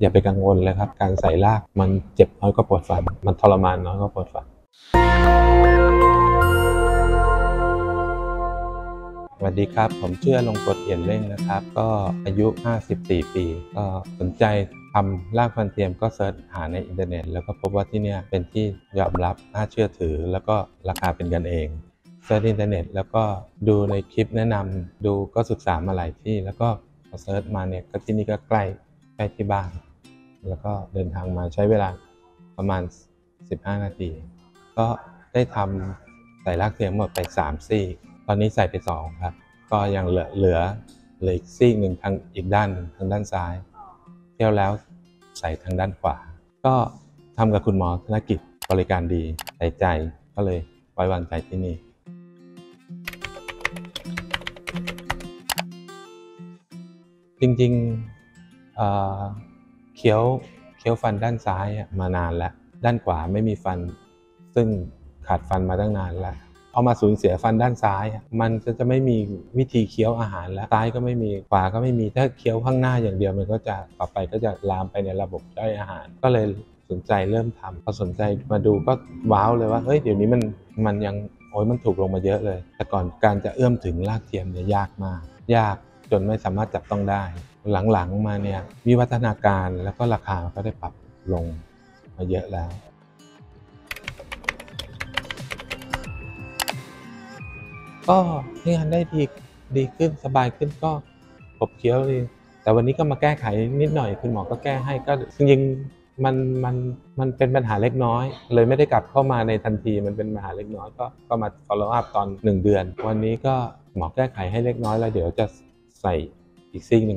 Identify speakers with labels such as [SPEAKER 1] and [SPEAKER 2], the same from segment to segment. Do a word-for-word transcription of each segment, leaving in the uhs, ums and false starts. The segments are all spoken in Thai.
[SPEAKER 1] อย่าไปกังวลเลยครับการใส่รากมันเจ็บน้อยกว่าปวดฟันมันทรมานน้อยกว่าปวดฟันสวัสดีครับผมชื่ออลงกฎเอี่ยมเร่งนะครับก็อายุห้าสิบสี่ปีก็สนใจทำรากฟันเทียมก็เซิร์ชหาในอินเทอร์เน็ตแล้วก็พบว่าที่นี่เป็นที่ยอมรับน่าเชื่อถือแล้วก็ราคาเป็นกันเองเซิร์ชอินเทอร์เน็ตแล้วก็ดูในคลิปแนะนำดูก็ศึกษามาหลายที่แล้วก็พอเซิร์ชมาเนี่ยก็ที่นี่ก็ใกล้ใกล้ที่บ้านแล้วก็เดินทางมาใช้เวลาประมาณสิบห้านาทีก็ได้ทำใส่รากเทียมหมดไปสามซี่ตอนนี้ใส่ไปสองครับก็ยังเหลือเหลือเหลืออีกซี่หนึ่งทางอีกด้านหนึ่งทางด้านซ้ายเที่ยวแล้วใส่ทางด้านขวาก็ทำกับคุณหมอธนกิจบริการดีใส่ใจก็เลยไว้วางใจที่นี่จริงๆ เอ่อ เคี้ยวเคี้ยวฟันด้านซ้ายมานานแล้วด้านขวาไม่มีฟันซึ่งขาดฟันมาตั้งนานแล้วพอมาสูญเสียฟันด้านซ้ายมันจะจะไม่มีวิธีเคี้ยวอาหารแล้วซ้ายก็ไม่มีขวาก็ไม่มีถ้าเคี้ยวข้างหน้าอย่างเดียวมันก็จะต่อไปก็จะลามไปในระบบย่อยอาหารก็เลยสนใจเริ่มทำพอสนใจมาดูก็ว้าวเลยว่าเฮ้ยเดี๋ยวนี้มันมันยังโอ้ยมันถูกลงมาเยอะเลยแต่ก่อนการจะเอื้อมถึงรากเทียมเนี่ยยากมากยากจนไม่สามารถจับต้องได้หลังๆมาเนี่ยวิวัฒนาการแล้วก็ราคาก็ได้ปรับลงมาเยอะแล้วก็งานได้ดีดีขึ้นสบายขึ้นก็ขบเคี้ยวดีแต่วันนี้ก็มาแก้ไขนิดหน่อยคุณหมอก็แก้ให้ก็จริงๆมันมันมันเป็นปัญหาเล็กน้อยเลยไม่ได้กลับเข้ามาในทันทีมันเป็นปัญหาเล็กน้อยก็ก็มา follow up ตอนหนึ่งเดือนวันนี้ก็หมอแก้ไขให้เล็กน้อยแล้วเดี๋ยวจะใส่อีกซี่หนึ่ง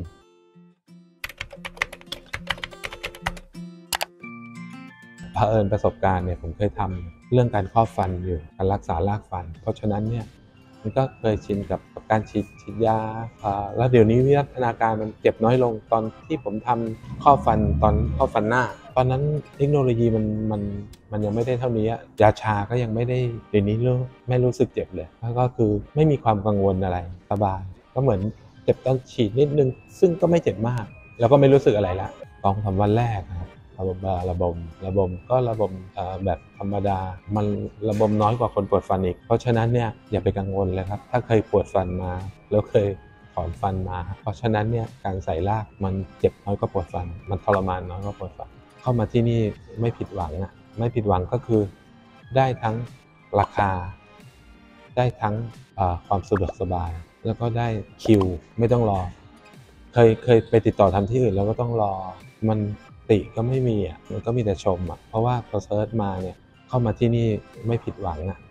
[SPEAKER 1] เผอิญประสบการณ์เนี่ยผมเคยทำเรื่องการครอบฟันอยู่การรักษารากฟันเพราะฉะนั้นเนี่ยมันก็เคยชินกับการฉีดฉีดยาแล้วเดี๋ยวนี้วิวัฒนาการมันเจ็บน้อยลงตอนที่ผมทำครอบฟันตอนครอบฟันหน้าตอนนั้นเทคโนโลยีมันมันมันยังไม่ได้เท่านี้ยาชาก็ยังไม่ได้เดี๋ยวนี้รู้ไม่รู้สึกเจ็บเลยแล้วก็คือไม่มีความกังวลอะไรสบายก็เหมือนเจ็บตอนฉีดนิดนึงซึ่งก็ไม่เจ็บมากแล้วก็ไม่รู้สึกอะไรละสองสามวันแรกครับระบบระบบระบบก็ระบบแบบธรรมดามันระบบน้อยกว่าคนปวดฟันอีกเพราะฉะนั้นเนี่ยอย่าไปกังวลเลยครับถ้าเคยปวดฟันมาแล้วเคยถอนฟันมาเพราะฉะนั้นเนี่ยการใส่รากมันเจ็บน้อยกว่าปวดฟันมันทรมานน้อยกว่าปวดฟันเข้ามาที่นี่ไม่ผิดหวังอ่ะไม่ผิดหวังก็คือได้ทั้งราคาได้ทั้งความสะดวกสบายแล้วก็ได้คิวไม่ต้องรอเคยเคยไปติดต่อทำที่อื่นแล้วก็ต้องรอมันติก็ไม่มีอ่ะมันก็มีแต่ชมอ่ะเพราะว่าพอเซิร์ชมาเนี่ยเข้ามาที่นี่ไม่ผิดหวังอ่ะ